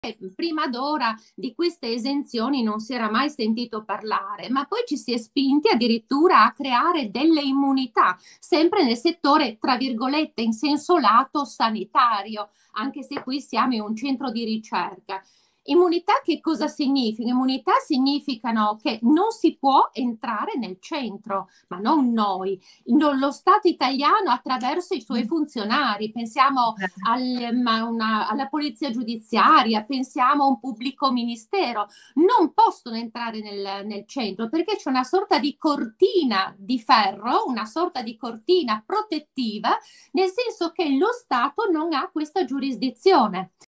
Prima d'ora di queste esenzioni non si era mai sentito parlare, ma poi ci si è spinti addirittura a creare delle immunità, sempre nel settore, tra virgolette, in senso lato sanitario, anche se qui siamo in un centro di ricerca. Immunità che cosa significa? Immunità significano che non si può entrare nel centro, ma non noi, lo Stato italiano attraverso i suoi funzionari. Pensiamo alla polizia giudiziaria, pensiamo a un pubblico ministero, non possono entrare nel centro perché c'è una sorta di cortina di ferro, una sorta di cortina protettiva, nel senso che lo Stato non ha questa giurisdizione.